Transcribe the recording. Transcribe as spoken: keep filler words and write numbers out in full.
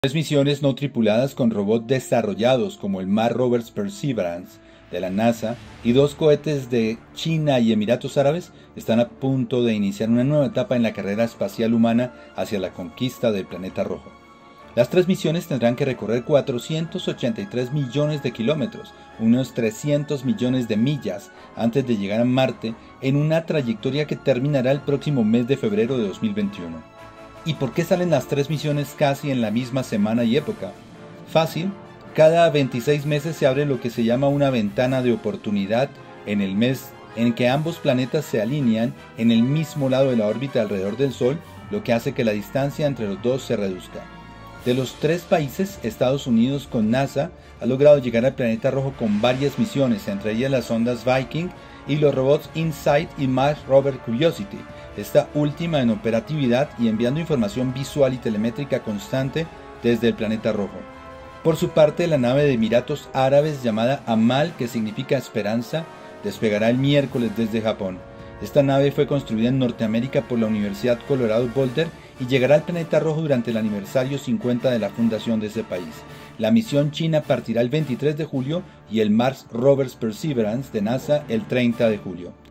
Tres misiones no tripuladas con robots desarrollados como el Mars Rover Perseverance de la NASA y dos cohetes de China y Emiratos Árabes están a punto de iniciar una nueva etapa en la carrera espacial humana hacia la conquista del planeta rojo. Las tres misiones tendrán que recorrer cuatrocientos ochenta y tres millones de kilómetros, unos trescientos millones de millas, antes de llegar a Marte en una trayectoria que terminará el próximo mes de febrero de dos mil veintiuno. ¿Y por qué salen las tres misiones casi en la misma semana y época? Fácil, cada veintiséis meses se abre lo que se llama una ventana de oportunidad en el mes en que ambos planetas se alinean en el mismo lado de la órbita alrededor del Sol, lo que hace que la distancia entre los dos se reduzca. De los tres países, Estados Unidos con NASA ha logrado llegar al planeta rojo con varias misiones, entre ellas las sondas Viking y los robots InSight y Mars Rover Curiosity, esta última en operatividad y enviando información visual y telemétrica constante desde el planeta rojo. Por su parte, la nave de Emiratos Árabes llamada Amal, que significa esperanza, despegará el miércoles desde Japón. Esta nave fue construida en Norteamérica por la Universidad Colorado Boulder y llegará al planeta rojo durante el aniversario cincuenta de la fundación de ese país. La misión china partirá el veintitrés de julio y el Mars Rover Perseverance de NASA el treinta de julio.